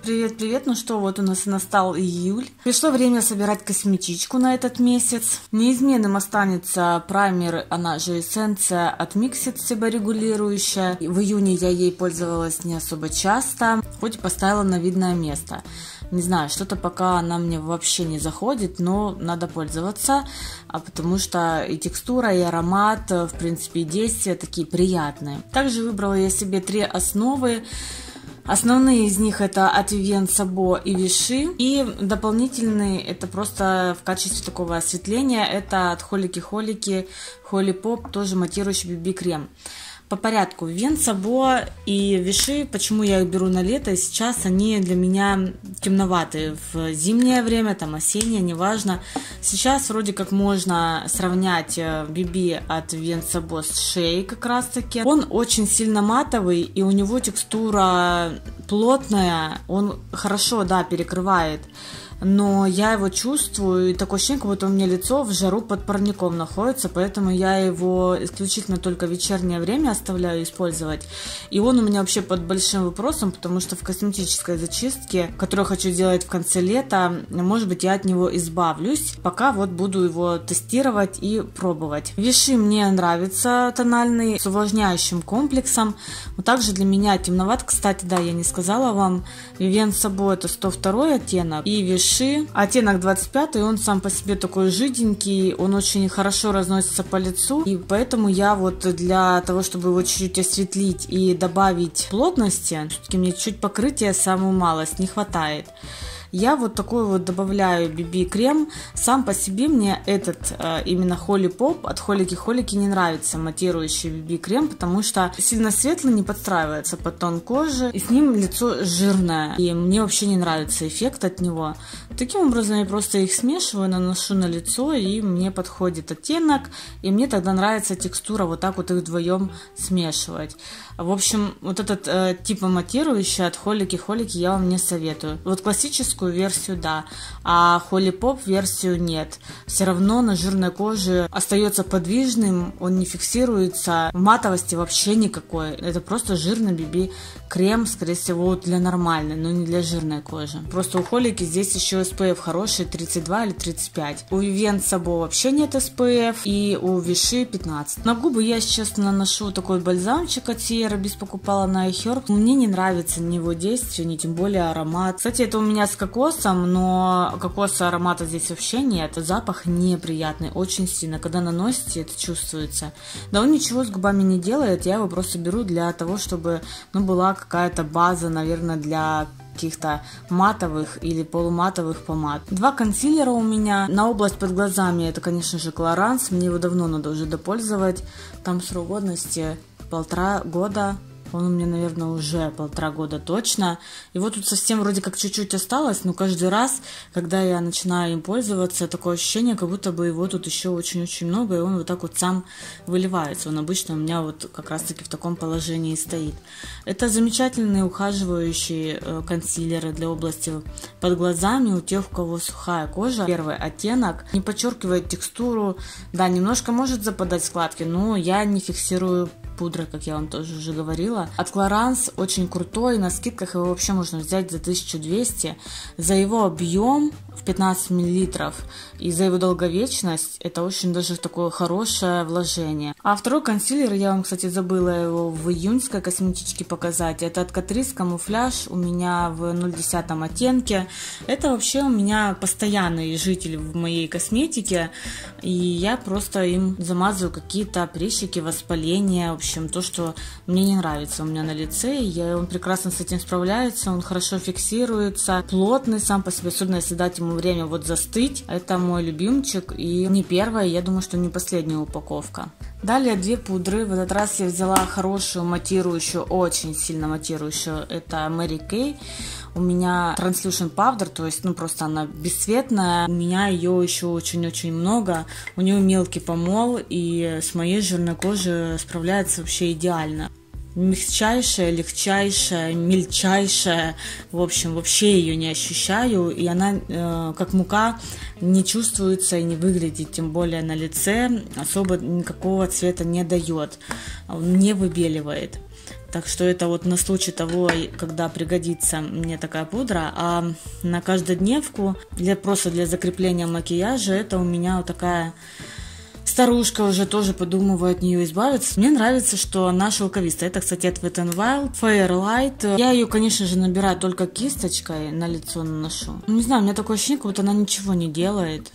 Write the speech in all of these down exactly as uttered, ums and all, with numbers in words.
Привет-привет, ну что, вот у нас настал июль. Пришло время собирать косметичку на этот месяц. Неизменным останется праймер, она же эссенция от Mixit, себорегулирующая. В июне я ей пользовалась не особо часто, хоть и поставила на видное место. Не знаю, что-то пока она мне вообще не заходит, но надо пользоваться, потому что и текстура, и аромат, в принципе, и действия такие приятные. Также выбрала я себе три основы. Основные из них это от Vivien Sabo и Vichy, и дополнительные это просто в качестве такого осветления, это от Холики Холики Holy Pop, тоже матирующий би би-крем. По порядку, Vivien Sabo и Vichy, почему я их беру на лето, сейчас они для меня темноватые в зимнее время, там осеннее, неважно. Сейчас вроде как можно сравнять би би от Vivien Sabo с Shea как раз таки. Он очень сильно матовый и у него текстура плотная, он хорошо, да, перекрывает. Но я его чувствую, и такое ощущение, как будто у меня лицо в жару под парником находится, поэтому я его исключительно только в вечернее время оставляю использовать. И он у меня вообще под большим вопросом, потому что в косметической зачистке, которую хочу делать в конце лета, может быть, я от него избавлюсь, пока вот буду его тестировать и пробовать. Vichy мне нравится тональный, с увлажняющим комплексом. Но также для меня темноват, кстати, да, я не сказала вам, Vivien Sabo это сто второй оттенок, и Vichy оттенок двадцать пятый, он сам по себе такой жиденький, он очень хорошо разносится по лицу, и поэтому я вот для того, чтобы его чуть-чуть осветлить и добавить плотности, все-таки мне чуть покрытия самую малость не хватает. Я вот такой вот добавляю би би-крем. Сам по себе мне этот э, именно Holy Pop от Холики Холики не нравится, матирующий би би-крем, потому что сильно светлый, не подстраивается под тон кожи, и с ним лицо жирное, и мне вообще не нравится эффект от него. Таким образом я просто их смешиваю, наношу на лицо, и мне подходит оттенок, и мне тогда нравится текстура вот так вот их вдвоем смешивать. В общем, вот этот э, типа матирующий от Холики Холики я вам не советую. Вот классическую версию да, а Holy Pop версию нет. Все равно на жирной коже остается подвижным, он не фиксируется, матовости вообще никакой. Это просто жирный би би-крем, скорее всего, для нормальной, но не для жирной кожи. Просто у Холики здесь еще эс пи эф хороший, тридцать два или тридцать пять. У Vivien Sabo вообще нет эс пи эф, и у Vichy пятнадцать. На губы я сейчас наношу такой бальзамчик от Sierra Bis, покупала на iHerb. Мне не нравится ни его действие, ни тем более аромат. Кстати, это у меня с кокосом, но кокоса аромата здесь вообще нет. Запах неприятный, очень сильно. Когда наносите, это чувствуется. Да он ничего с губами не делает, я его просто беру для того, чтобы, ну, была какая-то база, наверное, для каких-то матовых или полуматовых помад. Два консилера у меня. На область под глазами это, конечно же, Clarins. Мне его давно надо уже допользовать. Там срок годности полтора года. Он у меня, наверное, уже полтора года точно. И вот тут совсем вроде как чуть-чуть осталось, но каждый раз, когда я начинаю им пользоваться, такое ощущение, как будто бы его тут еще очень-очень много, и он вот так вот сам выливается. Он обычно у меня вот как раз-таки в таком положении стоит. Это замечательные ухаживающие консилеры для области под глазами у тех, у кого сухая кожа. Первый оттенок не подчеркивает текстуру. Да, немножко может западать складки, но я не фиксирую пудрой, как я вам тоже уже говорила. От Clarins очень крутой, на скидках его вообще можно взять за тысячу двести. За его объем в пятнадцать миллилитров и за его долговечность это очень даже такое хорошее вложение. А второй консилер, я вам, кстати, забыла его в июньской косметичке показать, это от Catrice Camouflage, у меня в ноль десятом оттенке. Это вообще у меня постоянный житель в моей косметике, и я просто им замазываю какие-то прыщики, воспаления, в общем, то, что мне не нравится у меня на лице, я, он прекрасно с этим справляется, он хорошо фиксируется, плотный сам по себе, особенно если дать ему время вот застыть. Это мой любимчик и не первая, я думаю, что не последняя упаковка. Далее две пудры. В этот раз я взяла хорошую матирующую, очень сильно матирующую. Это Mary Kay. У меня Translucent Powder, то есть, ну, просто она бесцветная. У меня ее еще очень-очень много. У нее мелкий помол, и с моей жирной кожей справляется вообще идеально. Мягчайшая, легчайшая, мельчайшая, в общем, вообще ее не ощущаю, и она э, как мука не чувствуется и не выглядит, тем более на лице особо никакого цвета не дает, не выбеливает. Так что это вот на случай того, когда пригодится мне такая пудра. А на каждодневку, для, просто для закрепления макияжа, это у меня вот такая... Старушка уже тоже подумываю от нее избавиться. Мне нравится, что она шелковистая. Это, кстати, от Wet n Wild Fairlight. Я ее, конечно же, набираю только кисточкой, на лицо наношу. Не знаю, у меня такое ощущение, как будто она ничего не делает.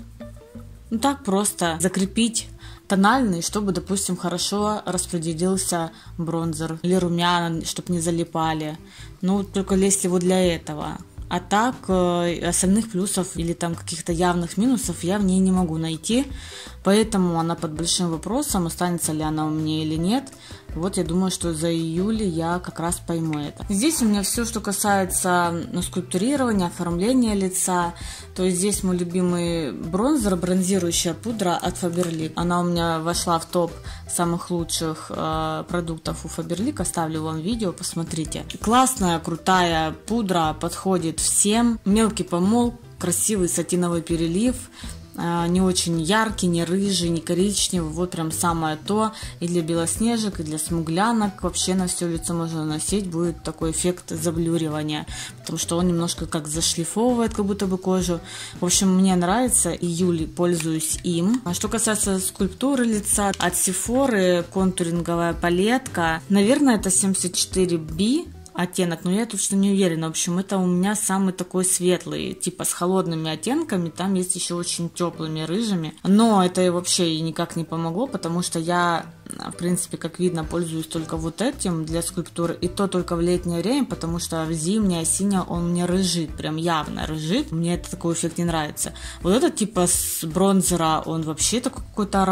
Ну так просто закрепить тональный, чтобы, допустим, хорошо распределился бронзер или румяна, чтобы не залипали. Ну, только если вот для этого. А так, э, остальных плюсов или там каких-то явных минусов я в ней не могу найти. Поэтому она под большим вопросом, останется ли она у меня или нет. Вот я думаю, что за июль я как раз пойму это. Здесь у меня все, что касается ну, скульптурирования, оформления лица. То есть здесь мой любимый бронзер, бронзирующая пудра от Faberlic. Она у меня вошла в топ самых лучших э, продуктов у Faberlic. Оставлю вам видео, посмотрите. Классная, крутая пудра, подходит всем. Мелкий помол, красивый сатиновый перелив. Не очень яркий, не рыжий, не коричневый, вот прям самое то. И для белоснежек, и для смуглянок вообще на все лицо можно наносить, будет такой эффект заблюривания, потому что он немножко как зашлифовывает как будто бы кожу. В общем, мне нравится, июль пользуюсь им. А что касается скульптуры лица, от Sephora контуринговая палетка, наверное, это семьдесят четыре би оттенок, но я точно не уверена. В общем, это у меня самый такой светлый, типа с холодными оттенками, там есть еще очень теплыми рыжими, но это вообще и никак не помогло, потому что я, в принципе, как видно, пользуюсь только вот этим для скульптуры, и то только в летнее время, потому что в зимнее, осеннее он мне рыжит, прям явно рыжит, мне это такой эффект не нравится. Вот этот типа с бронзера, он вообще такой какой-то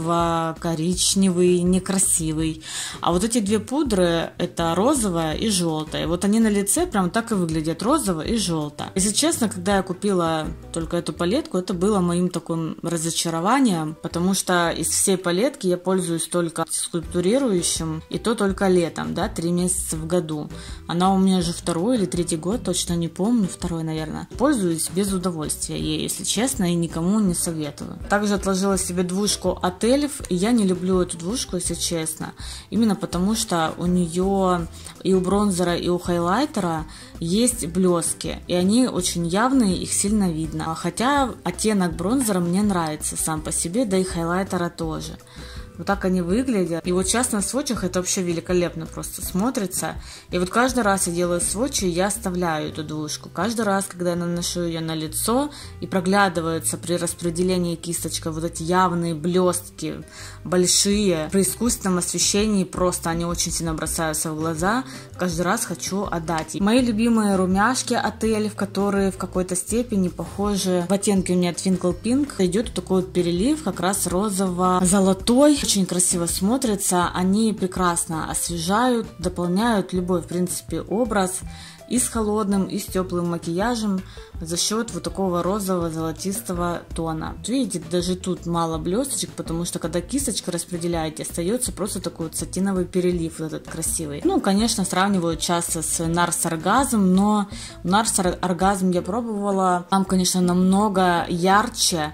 оранжево-коричневый, некрасивый, а вот эти две пудры, это розовая и желтая. Вот они на лице прям так и выглядят, розово и желто. Если честно, когда я купила только эту палетку, это было моим таким разочарованием, потому что из всей палетки я пользуюсь только скульптурирующим, и то только летом, да, три месяца в году. Она у меня уже второй или третий год, точно не помню, второй, наверное. Пользуюсь без удовольствия ей, если честно, и никому не советую. Также отложила себе двушку от эльф, и я не люблю эту двушку, если честно, именно потому что у нее и у бронзера, и у хайлайтера есть блески, и они очень явные, их сильно видно. Хотя оттенок бронзера мне нравится сам по себе, да и хайлайтера тоже. Вот так они выглядят. И вот сейчас на сводчах это вообще великолепно просто смотрится. И вот каждый раз я делаю сводчи, я оставляю эту двушку. Каждый раз, когда я наношу ее на лицо, и проглядываются при распределении кисточкой вот эти явные блестки, большие, при искусственном освещении просто они очень сильно бросаются в глаза. Каждый раз хочу отдать. Мои любимые румяшки от эльф, которые в какой-то степени похожи. В оттенке у меня Twinkle Pink идет такой вот перелив, как раз розово-золотой. Очень красиво смотрятся, они прекрасно освежают, дополняют любой, в принципе, образ и с холодным, и с теплым макияжем за счет вот такого розового-золотистого тона. Видите, даже тут мало блесточек, потому что когда кисточкой распределяете, остается просто такой вот сатиновый перелив, вот этот красивый. Ну, конечно, сравнивают часто с Nars Orgasm, но Nars Orgasm я пробовала, там, конечно, намного ярче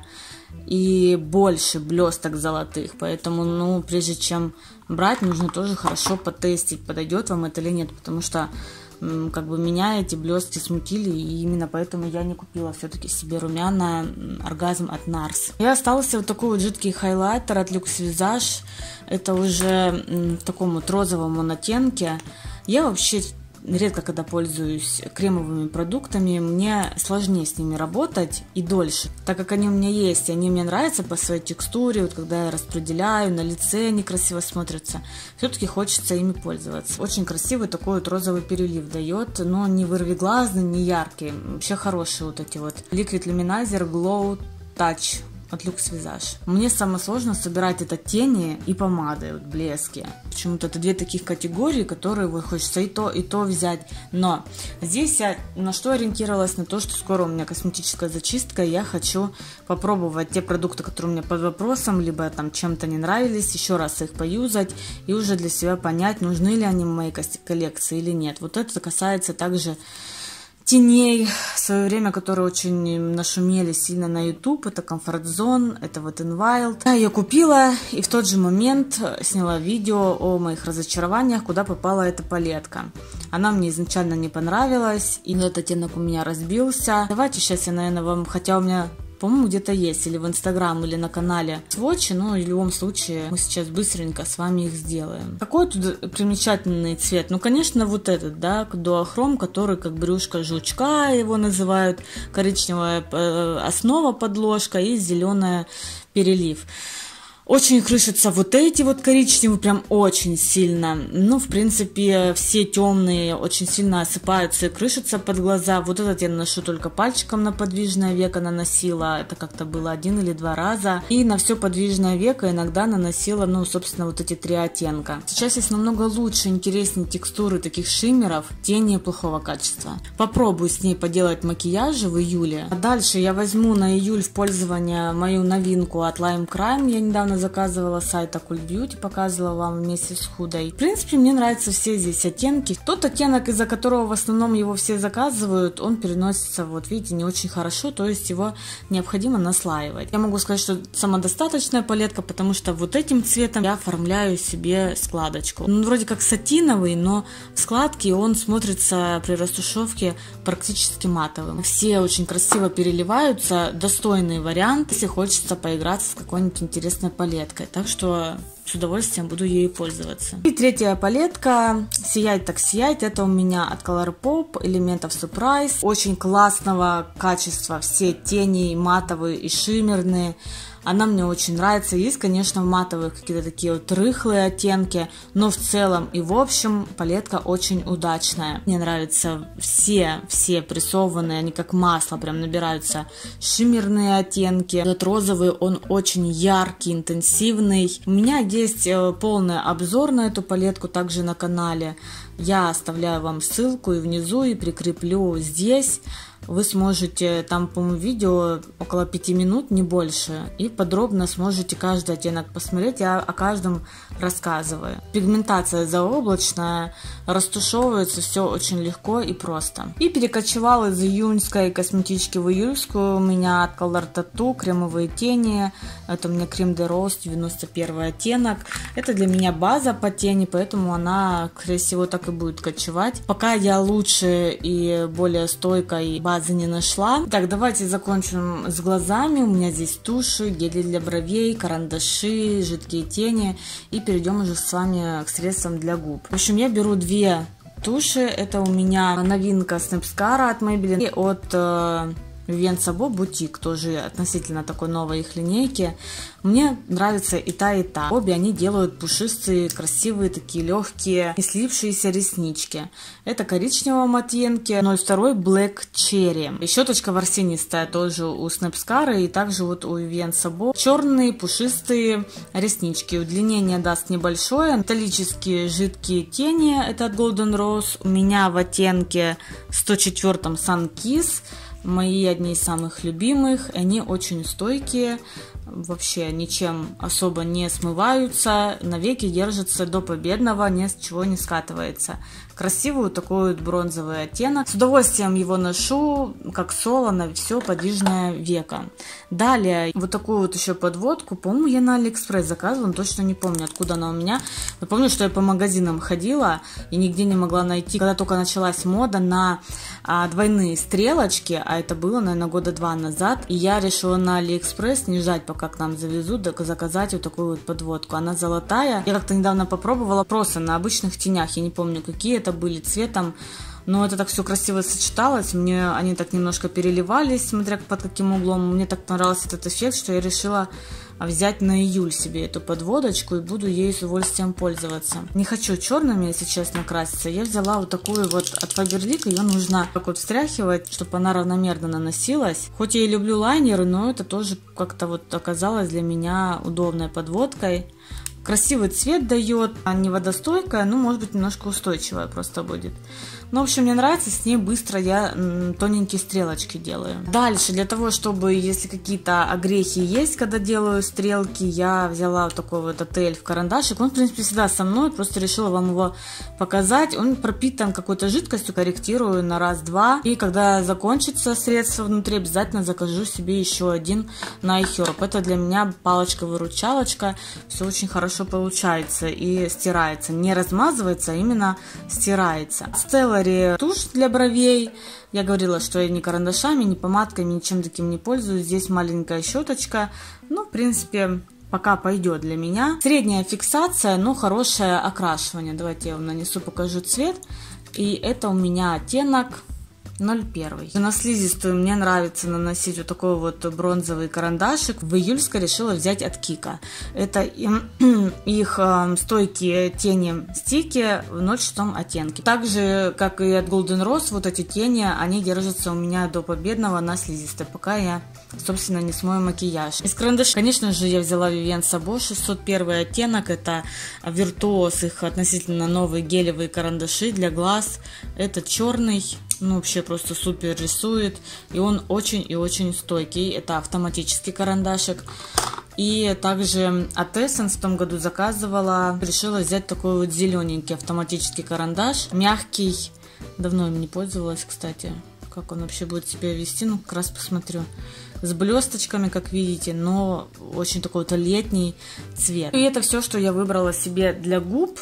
и больше блесток золотых, поэтому, ну, прежде чем брать, нужно тоже хорошо потестить, подойдет вам это или нет, потому что, как бы, меня эти блестки смутили, и именно поэтому я не купила все-таки себе румяна Оргазм от Nars. И остался вот такой вот жидкий хайлайтер от Luxe Visage, это уже в таком вот розовом оттенке. Я вообще редко когда пользуюсь кремовыми продуктами, мне сложнее с ними работать и дольше, так как они у меня есть, и они мне нравятся по своей текстуре, вот когда я распределяю, на лице они красиво смотрятся, все-таки хочется ими пользоваться. Очень красивый такой вот розовый перелив дает, но не вырвиглазный, не яркий, вообще хорошие вот эти вот. Liquid Luminizer Glow Touch от Luxe Visage. Мне самое сложное собирать это тени и помады, вот блески. Почему-то это две таких категории, которые вот хочется и то, и то взять. Но здесь я на что ориентировалась? На то, что скоро у меня косметическая зачистка, и я хочу попробовать те продукты, которые у меня под вопросом, либо там чем-то не нравились, еще раз их поюзать и уже для себя понять, нужны ли они в моей коллекции или нет. Вот это касается также теней, свое время, которые очень нашумели сильно на YouTube, это Comfort Zone, это Wet n Wild. Я ее купила и в тот же момент сняла видео о моих разочарованиях, куда попала эта палетка. Она мне изначально не понравилась, и этот оттенок у меня разбился. Давайте сейчас я, наверное, вам, хотя у меня, по-моему, где-то есть, или в Инстаграм, или на канале сводчи, но в любом случае мы сейчас быстренько с вами их сделаем. Какой тут примечательный цвет? Ну, конечно, вот этот, да, дуохром, который как брюшко жучка его называют, коричневая основа подложка и зеленая перелив. Очень крышатся вот эти вот коричневые, прям очень сильно. Ну, в принципе, все темные очень сильно осыпаются и крышатся под глаза. Вот этот я наношу только пальчиком на подвижное веко наносила. Это как-то было один или два раза. И на все подвижное веко иногда наносила, ну, собственно, вот эти три оттенка. Сейчас есть намного лучше, интереснее текстуры таких шиммеров, тени плохого качества. Попробую с ней поделать макияжи в июле. А дальше я возьму на июль в пользование мою новинку от Lime Crime. Я недавно заказывала с сайта Cult Beauty, показывала вам вместе с Худой. В принципе, мне нравятся все здесь оттенки. Тот оттенок, из-за которого в основном его все заказывают, он переносится, вот видите, не очень хорошо, то есть его необходимо наслаивать. Я могу сказать, что самодостаточная палетка, потому что вот этим цветом я оформляю себе складочку. Он вроде как сатиновый, но в складке он смотрится при растушевке практически матовым. Все очень красиво переливаются, достойный вариант, если хочется поиграться с какой-нибудь интересной палеткой. Так что с удовольствием буду ею пользоваться. И третья палетка «Сияет так сияет». Это у меня от Colourpop, элементов Surprise. Очень классного качества. Все тени матовые и шиммерные. Она мне очень нравится. Есть, конечно, в матовых какие-то такие вот рыхлые оттенки, но в целом и в общем палетка очень удачная. Мне нравятся все, все прессованные, они как масло прям набираются. Шиммерные оттенки. Этот розовый, он очень яркий, интенсивный. У меня есть полный обзор на эту палетку также на канале. Я оставляю вам ссылку и внизу, и прикреплю здесь. Вы сможете, там, по-моему, видео около пяти минут, не больше, и подробно сможете каждый оттенок посмотреть, я о каждом рассказываю. Пигментация заоблачная, растушевывается все очень легко и просто. И перекочевал из июньской косметички в июльскую у меня от Color Tattoo кремовые тени. Это у меня Creme de Rose, девяносто первый оттенок. Это для меня база по тени, поэтому она, скорее всего, так и будет кочевать. Пока я лучше и более стойкой базы не нашла. Так, давайте закончим с глазами. У меня здесь туши, гели для бровей, карандаши, жидкие тени. И перейдем уже с вами к средствам для губ. В общем, я беру две туши. Это у меня новинка Snapscara от Maybelline и от э, Vivienne Sabo Boutique, тоже относительно такой новой их линейки. Мне нравится и та, и та. Обе они делают пушистые, красивые, такие легкие, не слипшиеся реснички. Это коричневом оттенке, ноль два Black Cherry. И щеточка ворсинистая тоже у Snapscara и также вот у Vivienne Sabo. Черные, пушистые реснички. Удлинение даст небольшое. Металлические жидкие тени, это от Golden Rose. У меня в оттенке сто четыре Sun Kiss. Мои одни из самых любимых, они очень стойкие, вообще ничем особо не смываются, навеки держатся до победного, ни с чего не скатывается. Красивый такой вот бронзовый оттенок. С удовольствием его ношу, как соло, на все подвижное веко. Далее, вот такую вот еще подводку, по-моему, я на Алиэкспресс заказывала, точно не помню, откуда она у меня. Но помню, что я по магазинам ходила и нигде не могла найти, когда только началась мода на а, двойные стрелочки, а это было, наверное, года два назад. И я решила на Алиэкспресс не ждать, пока к нам завезут, заказать вот такую вот подводку. Она золотая. Я как-то недавно попробовала просто на обычных тенях, я не помню, какие это были цветом, но это так все красиво сочеталось, мне они так немножко переливались, смотря под каким углом. Мне так понравился этот эффект, что я решила взять на июль себе эту подводочку и буду ей с удовольствием пользоваться. Не хочу черными, если честно, краситься. Я взяла вот такую вот от Faberlic, ее нужно так вот встряхивать, чтобы она равномерно наносилась. Хоть я и люблю лайнеры, но это тоже как-то вот оказалось для меня удобной подводкой. Красивый цвет дает, а не водостойкая, ну, может быть, немножко устойчивая просто будет. Ну, в общем, мне нравится, с ней быстро я тоненькие стрелочки делаю. Дальше, для того, чтобы, если какие-то огрехи есть, когда делаю стрелки, я взяла вот такой вот эй ти эль карандашик. Он, в принципе, всегда со мной, просто решила вам его показать. Он пропитан какой-то жидкостью, корректирую на раз-два. И когда закончится средство внутри, обязательно закажу себе еще один на iHerb. Это для меня палочка-выручалочка. Все очень хорошо получается и стирается. Не размазывается, а именно стирается. Stellary тушь для бровей. Я говорила, что я ни карандашами, ни помадками, ничем таким не пользуюсь. Здесь маленькая щеточка. Ну, в принципе, пока пойдет для меня. Средняя фиксация, но хорошее окрашивание. Давайте я вам нанесу, покажу цвет. И это у меня оттенок ноль один. На слизистую мне нравится наносить вот такой вот бронзовый карандашик. В июльской решила взять от Кика. Это их стойкие тени стики в ноль шесть оттенке. Так же, как и от Golden Rose, вот эти тени, они держатся у меня до победного на слизистой, пока я, собственно, не смою макияж. Из карандашей, конечно же, я взяла Vivienne Sabo шестьсот один оттенок. Это Virtuos, их относительно новые гелевые карандаши для глаз. Это черный. Ну, вообще просто супер рисует. И он очень и очень стойкий. Это автоматический карандашик. И также от Essence в том году заказывала. Решила взять такой вот зелененький автоматический карандаш. Мягкий. Давно им не пользовалась, кстати. Как он вообще будет себя вести. Ну, как раз посмотрю. С блесточками, как видите, но очень такой вот летний цвет. И это все, что я выбрала себе для губ.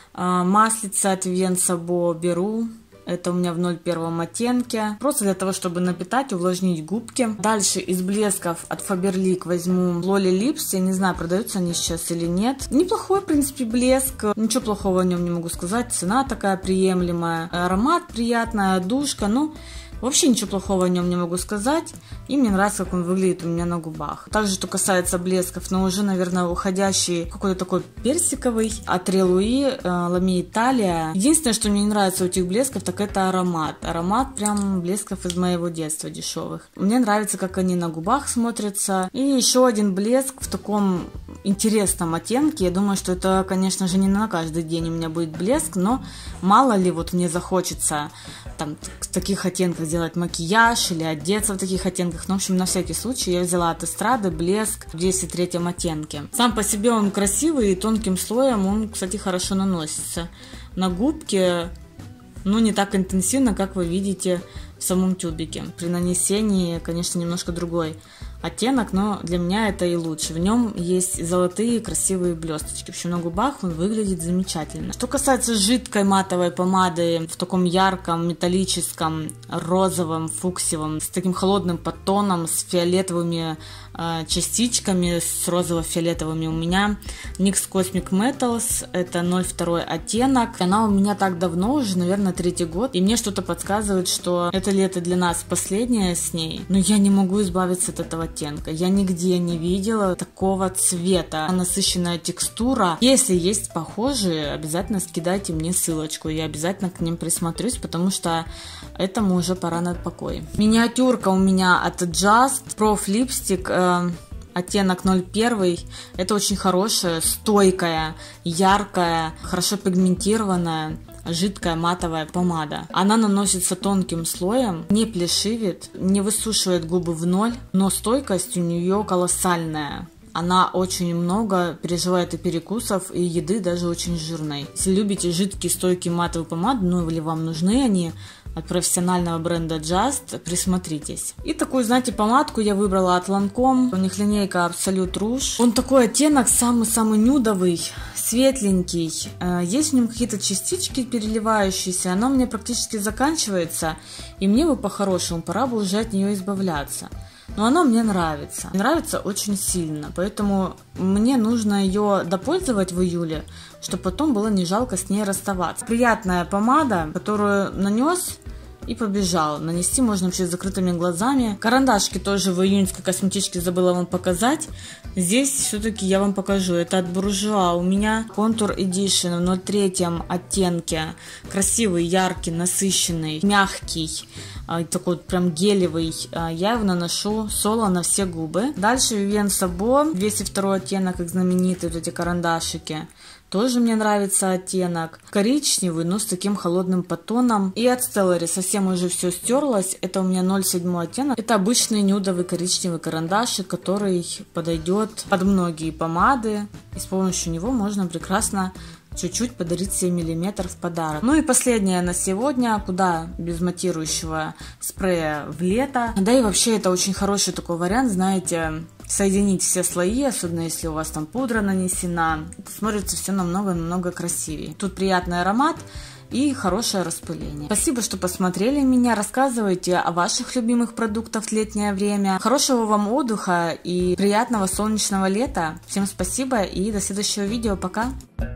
Маслица от Vivienne Sabo беру. Это у меня в ноль один оттенке. Просто для того, чтобы напитать, увлажнить губки. Дальше из блесков от Faberlic возьму Lolly Lips. Я не знаю, продаются они сейчас или нет. Неплохой, в принципе, блеск. Ничего плохого о нем не могу сказать. Цена такая приемлемая. Аромат приятная, душка. Ну, вообще ничего плохого о нем не могу сказать. И мне нравится, как он выглядит у меня на губах. Также, что касается блесков, но уже, наверное, уходящий какой-то такой персиковый от Релуи, Лами Италия. Единственное, что мне не нравится у этих блесков, так это аромат. Аромат прям блесков из моего детства дешевых. Мне нравится, как они на губах смотрятся. И еще один блеск в таком интересном оттенке. Я думаю, что это, конечно же, не на каждый день у меня будет блеск, но мало ли вот мне захочется там в таких оттенках делать макияж или одеться в таких оттенках. Ну, в общем, на всякий случай я взяла от Эстрады блеск в двести третьем оттенке. Сам по себе он красивый и тонким слоем он, кстати, хорошо наносится. На губки, ну, не так интенсивно, как вы видите в самом тюбике. При нанесении, конечно, немножко другой оттенок, но для меня это и лучше. В нем есть золотые красивые блесточки. В общем, на губах он выглядит замечательно. Что касается жидкой матовой помады в таком ярком, металлическом, розовом, фуксиевом, с таким холодным подтоном, с фиолетовыми э, частичками, с розово-фиолетовыми, у меня NYX Cosmic Metals. Это ноль два оттенок. Она у меня так давно, уже, наверное, третий год. И мне что-то подсказывает, что это лето для нас последнее с ней. Но я не могу избавиться от этого оттенка. Я нигде не видела такого цвета. Насыщенная текстура. Если есть похожие, обязательно скидайте мне ссылочку. Я обязательно к ним присмотрюсь, потому что этому уже пора на покой. Миниатюрка у меня от Just Prof Lipstick. Э Оттенок ноль один. Это очень хорошая, стойкая, яркая, хорошо пигментированная, жидкая матовая помада. Она наносится тонким слоем, не плешивит, не высушивает губы в ноль, но стойкость у нее колоссальная. Она очень много переживает и перекусов, и еды даже очень жирной. Если любите жидкие, стойкие матовые помады, ну или вам нужны они, от профессионального бренда Just, присмотритесь. И такую, знаете, помадку я выбрала от Lancome. У них линейка Absolute Rouge. Он такой оттенок самый-самый нюдовый, светленький. Есть в нем какие-то частички переливающиеся. Она у меня практически заканчивается. И мне бы по-хорошему пора бы уже от нее избавляться. Но она мне нравится. Нравится очень сильно. Поэтому мне нужно ее допользовать в июле, чтобы потом было не жалко с ней расставаться. Приятная помада, которую нанес и побежал. Нанести можно вообще с закрытыми глазами. Карандашки тоже в июньской косметичке забыла вам показать. Здесь все-таки я вам покажу. Это от Bourjois. У меня Contour Edition в ноль три оттенке. Красивый, яркий, насыщенный, мягкий. Такой вот прям гелевый. Я его наношу соло на все губы. Дальше Vivienne Sabo. двести второй оттенок, как знаменитые вот эти карандашики. тоже мне нравится оттенок. Коричневый, но с таким холодным подтоном. И от Stellary совсем уже все стерлось. Это у меня ноль семь оттенок. Это обычный нюдовый коричневый карандашик, который подойдет под многие помады. И с помощью него можно прекрасно чуть-чуть подарить себе миллиметр в подарок. Ну и последнее на сегодня, куда без матирующего спрея в лето. Да и вообще это очень хороший такой вариант, знаете, соединить все слои, особенно если у вас там пудра нанесена. Смотрится все намного-намного красивее. Тут приятный аромат и хорошее распыление. Спасибо, что посмотрели меня. Рассказывайте о ваших любимых продуктах в летнее время. Хорошего вам отдыха и приятного солнечного лета. Всем спасибо и до следующего видео. Пока!